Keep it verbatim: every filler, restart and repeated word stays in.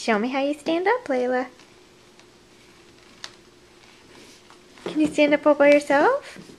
Show me how you stand up, Layla. Can you stand up all by yourself?